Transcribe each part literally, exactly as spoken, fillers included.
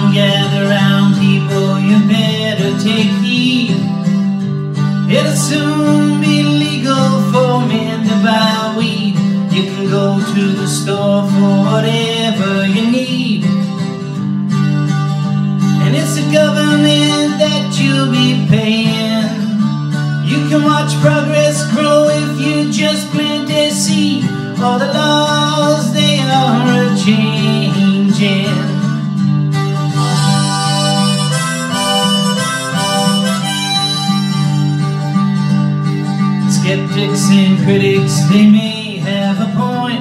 on, gather round, people, you better take heed. It'll soon be legal for men to buy weed. You can go to the store for whatever you need, and it's the government that you'll be paying. You can watch progress grow if you just plant a seed. All the laws, they are a-changing. Skeptics and critics, they may have a point.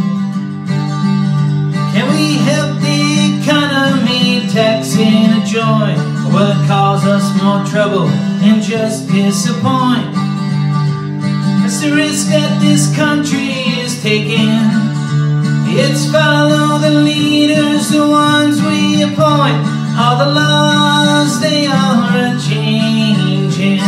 Can we help the economy, taxing a joint? Will it cause us more trouble and just disappoint? That's the risk that this country is taking. It's follow the leaders, the ones we appoint. All the laws, they are a-changing.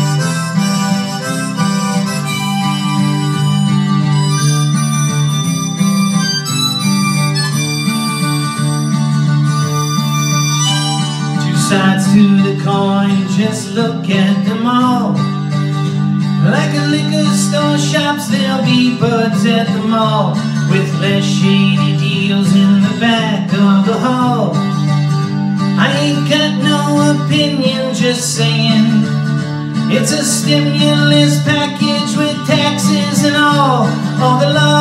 Sides to the coin, just look at them all. Like a liquor store shops, there'll be buds at the mall, with less shady deals in the back of the hall. I ain't got no opinion, just saying it's a stimulus package with taxes and all. All the law